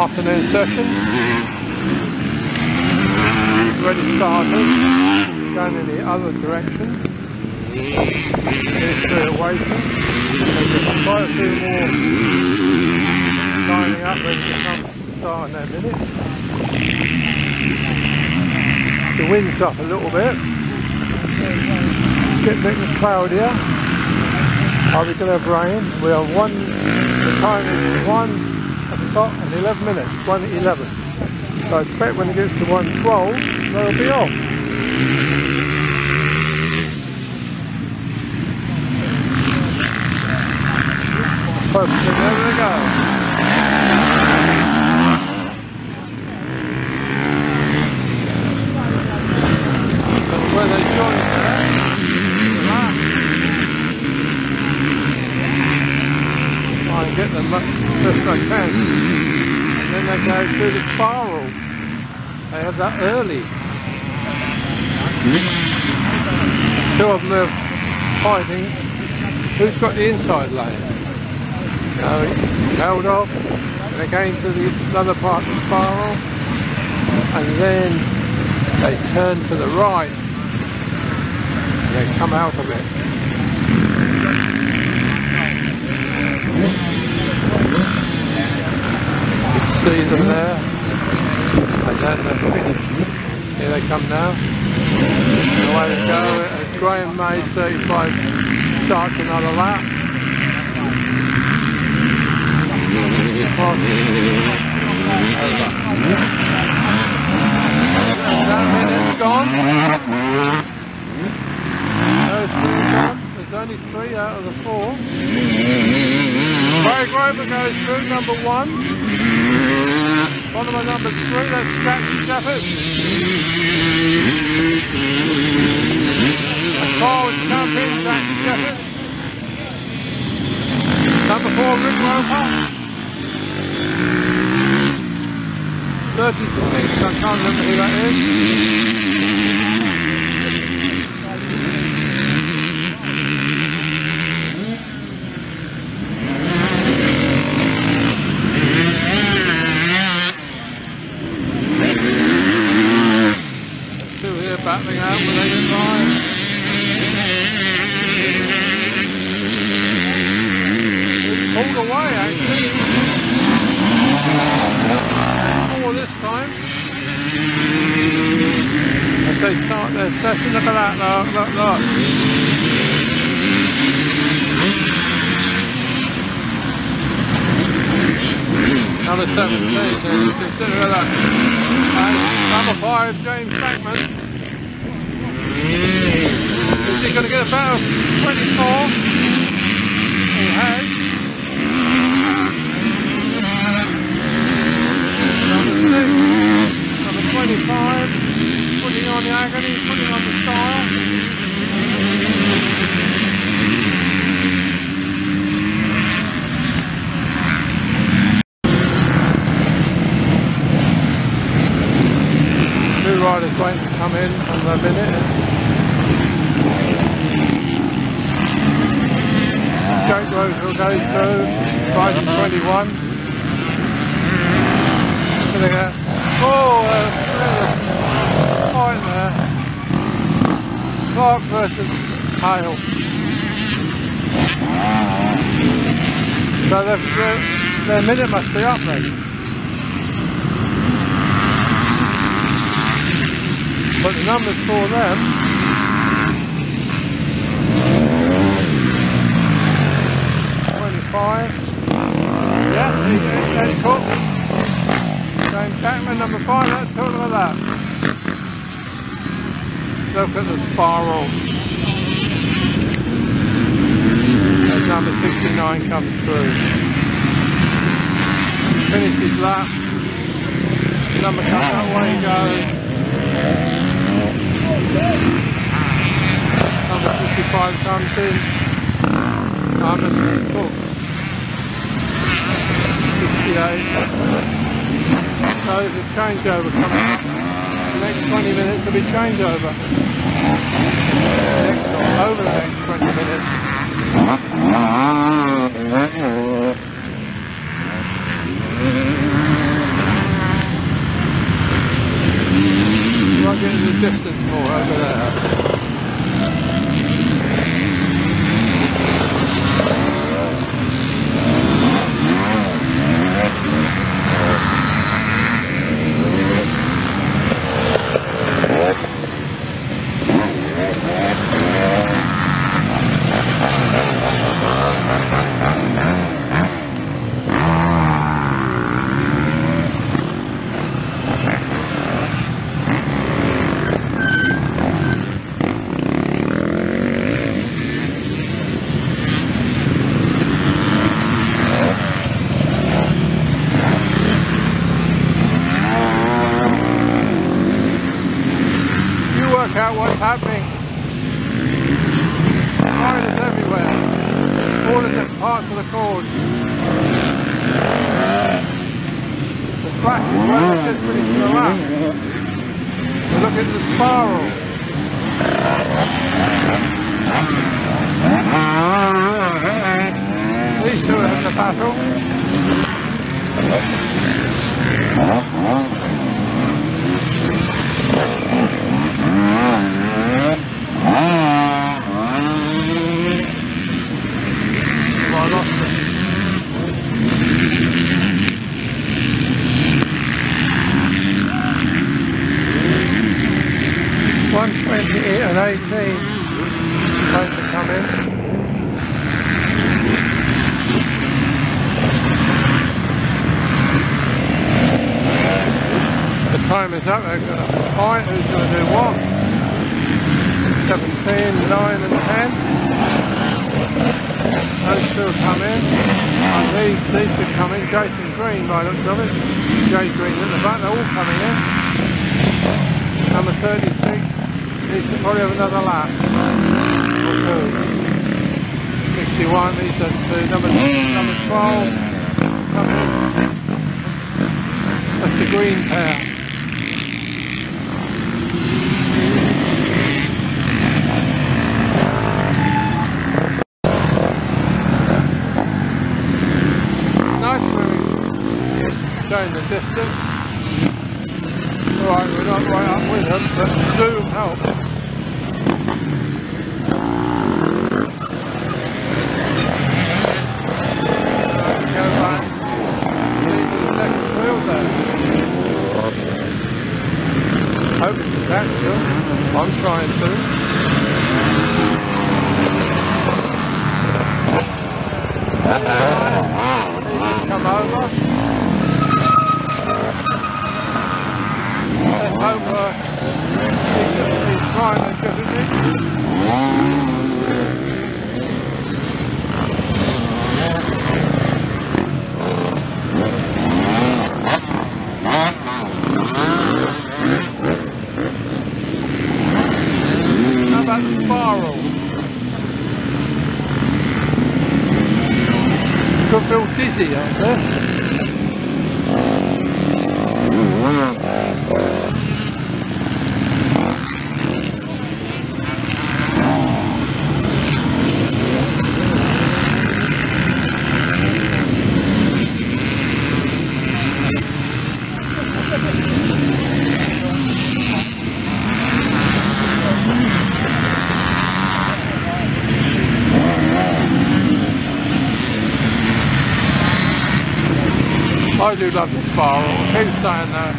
afternoon session. Already started, going in the other direction. Here's through waiting. There's quite a few more lining up ready to come start in a minute. The wind's up a little bit. Getting a bit cloudier. Are we going to have rain? We have the time is 1 o'clock and 11 minutes, 1:11. So I expect when it gets to 1:12, they'll be off. Perfect, there we go. So where they join and get them much best I can, and then they go through the spiral. They have that early. Two of them are fighting who's got the inside lane. So it's held off, and they go into the other part of the spiral, and then they turn to the right and they come out of it. See them there, and then they're finished. Here they come now. And away they go as Graham Mays 35 starts another lap. Over. That minute's gone. There's only 3 out of the 4. Craig Rover goes through number 1. Bottom of number 3, that's Jack Shepherd. A forward champion, Jack Shepherd. Number 4, Rick Roper. 36, I can't remember who that is. Battling out when they get by. It's pulled away actually. 4 this time. As they start their session, look at that, look. Another 17, consider that. And number 5, James Sackman. Is he going to get about 24? He has. Number 6, number 25, putting on the agony, putting on the style. Two riders waiting to come in from the minute. Jake Rose will go through, price of 21. Look at that. Oh, right there. Clark versus Hale. So their minute must be up then. But the numbers for them. Yeah, Eddie Cook. James Jackman, number 5, let's talk about that. Look at the spiral. As number 69 comes through. Finishes lap. Number comes that way he goes. Number 55 comes in. Cook. 68. So there's a changeover coming up. The next 20 minutes will be changeover. Over the next 20 minutes. Work out what's happening. Spiders everywhere. All in different parts of the cord. The flash is where they're just finishing the lap. So look at the spiral. These two are having a battle. I lost it. 120 and 18 supposed to come in. The time is up. They've got a fight. Who's going to do what? 17, 9 and 10. Those two come in, and these should come in. Jason Green, by the looks of it. Jay Green at the back, they're all coming in. Number 36, he should probably have another lap. Or two. 61, he's done two. Number 12, come in. That's the green pair. Showing the distance. Alright, we're not right up with them, but zoom helps. Go back. Lead to the second field there. Hope it's actual. I'm trying to. Come over. Let's hope he's trying to get it in. How about the spiral? Could feel dizzy out there. I do love the spiral. Keep staying there.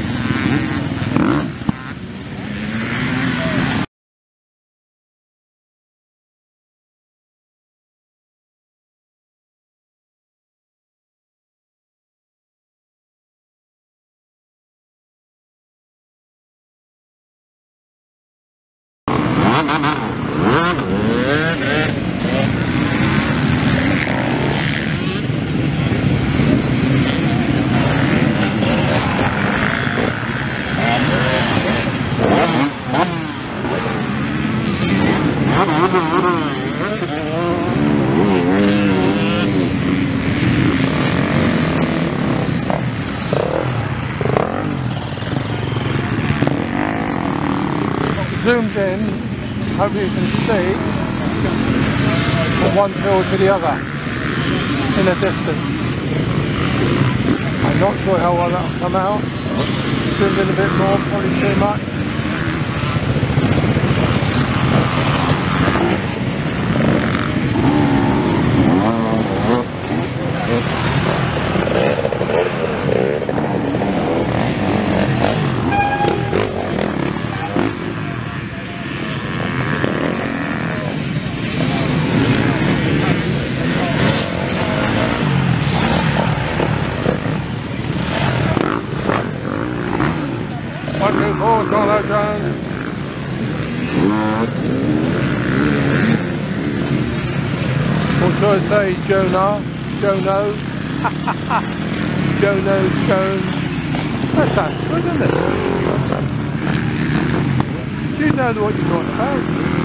Zoomed in, hopefully you can see from one field to the other in a distance. I'm not sure how well that will come out. Zoomed in a bit more, probably too much. on, Connor Jones. What should I say, Jono? Jono Jones. That sounds good, doesn't it? Do you know what you're talking about?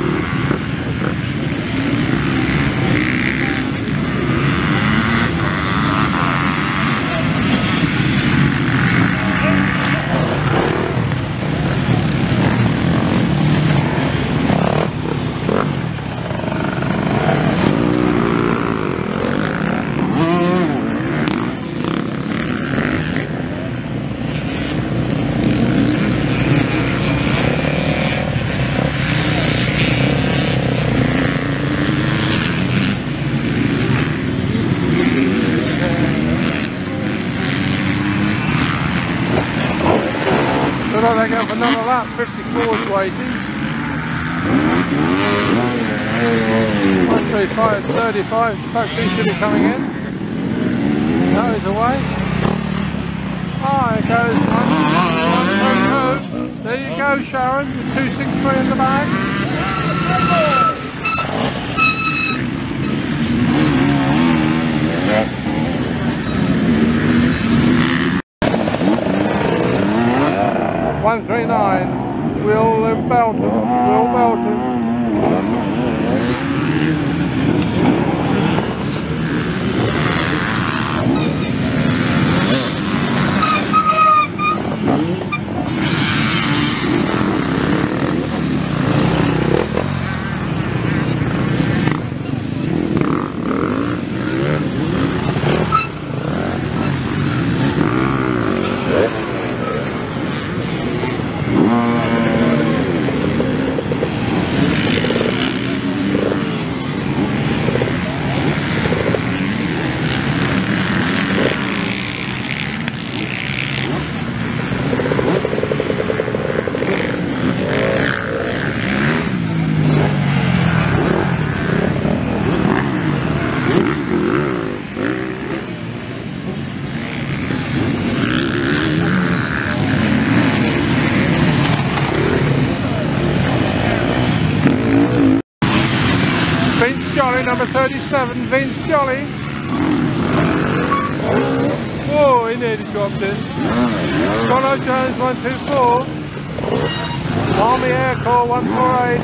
They go for another lap, 54's waiting. 135, 35, hopefully should be coming in. No, he's away. Oh, it goes 132. There you go, Sharon, 263 in the bag. .139, Will Belton. Jolly, number 37, Vince Jolly. Oh, he nearly dropped in. Connor Jones, 124. Army Air Corps, 148.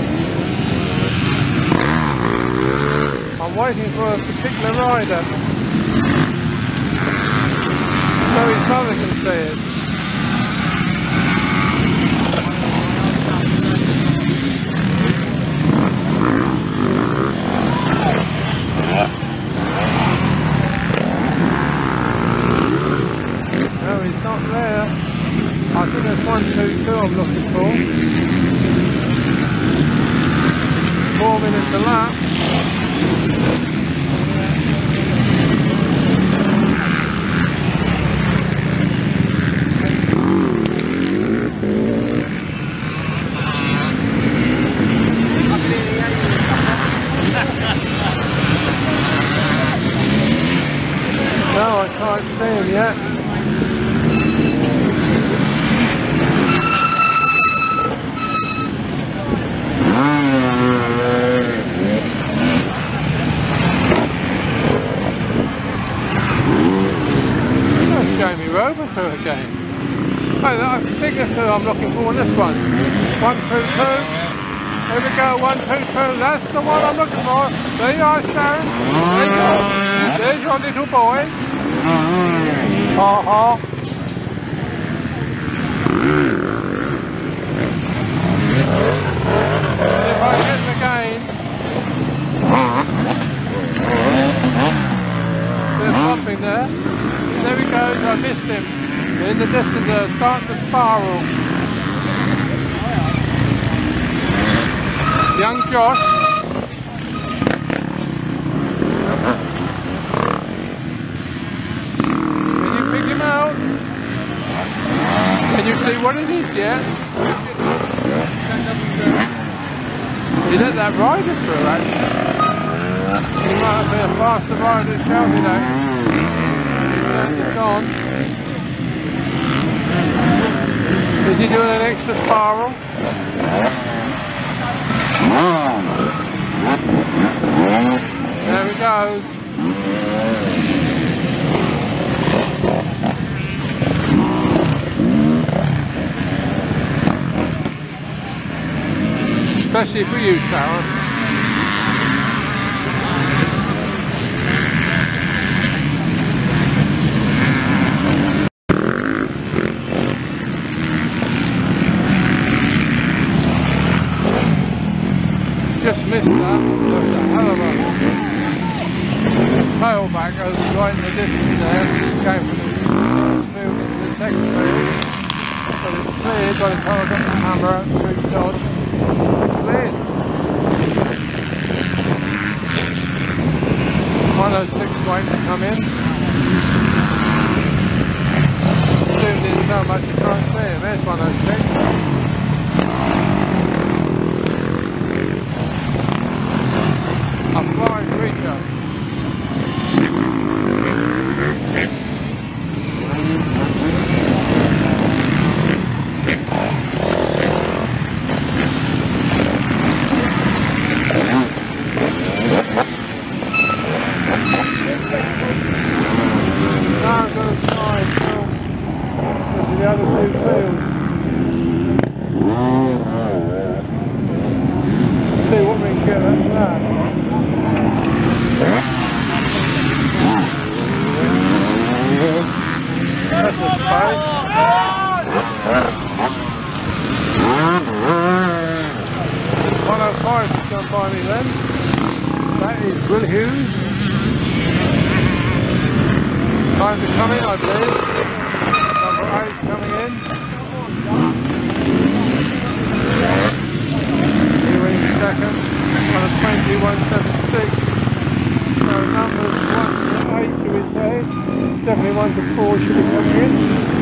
I'm waiting for a particular rider. So his mother can see it. No, he's not there. I think there's 122 I'm looking for. 4 minutes a lap. No, I can't see him yet. That's Jamie Robertson again. Oh, I think that's who I'm looking for in this one. 122. Here we go, 122. That's the one I'm looking for. There you are, Sharon. There's your little boy. If I get the gain, there's something there. There he goes, I missed him. In the distance, starting to spiral. Young Josh. Can you pick him out? Can you see what it is yet? He let that rider through, actually. He might be a faster rider shouting at him. He's gone. Is he doing an extra spiral? There he goes. Especially for you, Sharon. Just missed that. There's a hell of a tailback goes right in the distance there. Came from the first field into the second field. But it's cleared by the time I got the camera out and switched on. It's cleared. 106 waiting to come in. Zoomed in so much you can't see it. There's 106. A flying creature. Now I'm going to try and film the other two fields. See what we can get at that. That's a space. 105 has gone by me then. That is Will Hughes. Time to come in, I believe. Number 8 coming in. Ewing second. 120, 176. So numbers 1 to 8 should we say. Definitely 1 to 4 should be coming in.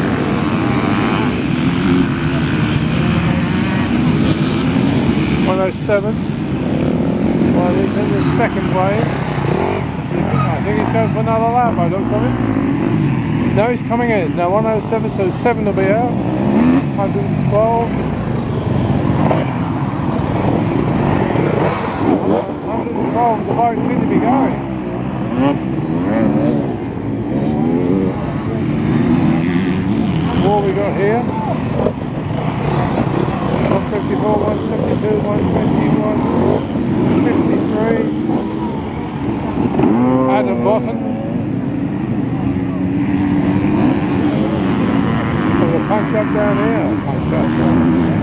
.107. Well, he's in the second wave. I think he's going for another lap, I looked at it. No, he's coming in. Now 107, so 7 will be out. 112. 112, the bike seems to be going. What we got here? 154, 172, 121, 53. Adam Boffin. There's a punch up down here. Punch up down.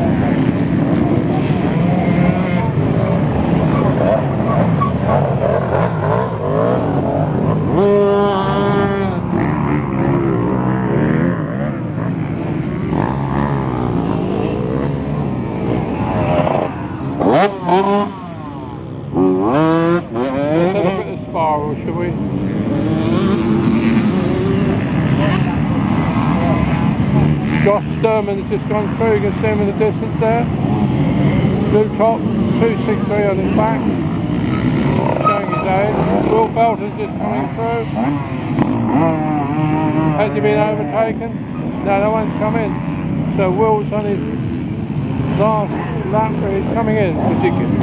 Let's have a look at the spiral, shall we? Josh Sturman's just gone through, you can see him in the distance there. Blue top, 263 on his back. Showing his age. Will Belton's just coming through. Has he been overtaken? No, no one's come in. So Will's on his last lap, he's coming in. Ridiculous.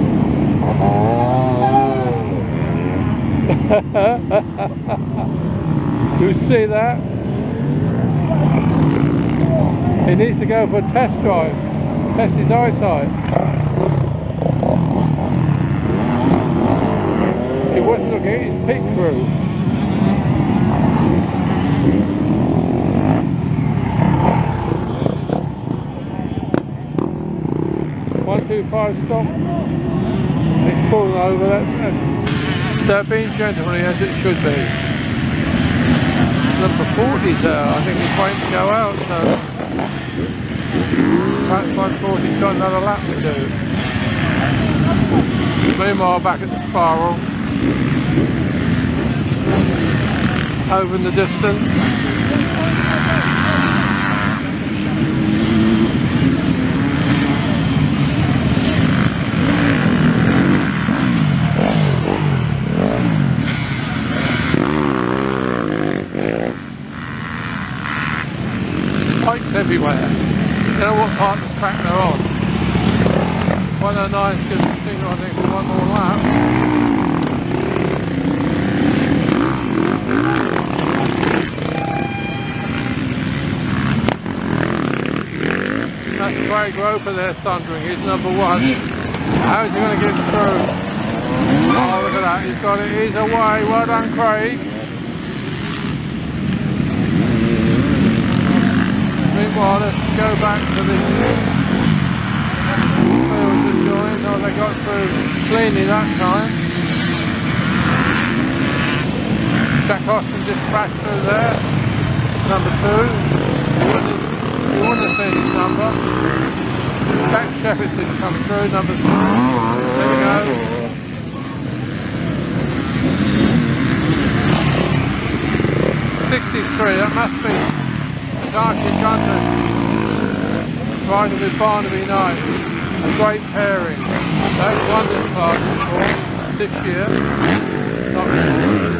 You see that? He needs to go for a test drive, test his eyesight. He wasn't looking at his peek through. One, 2, 5, stop. It's falling over. That's being gentlemanly as it should be. Number 40's out. I think he's waiting to go out. So perhaps 140's got another lap to do. Meanwhile, back at the spiral, over in the distance. Bikes everywhere. You know what part of the track they're on. 109 gives the signal, I think, for one more lap. That's Craig Roper there thundering, he's number one. How's he going to get through? Oh, look at that, he's got it, he's away, well done Craig. Meanwhile, let's go back to this field to join. Oh, they got through cleanly that time. Jack Austin just crashed through there, number 2. You wouldn't have seen his number. Jack Shepherd's just come through, number 3. There we go. .63, that must be Archie Gunter riding with Barnaby Knight. A great pairing. They've won this class before, this year. Not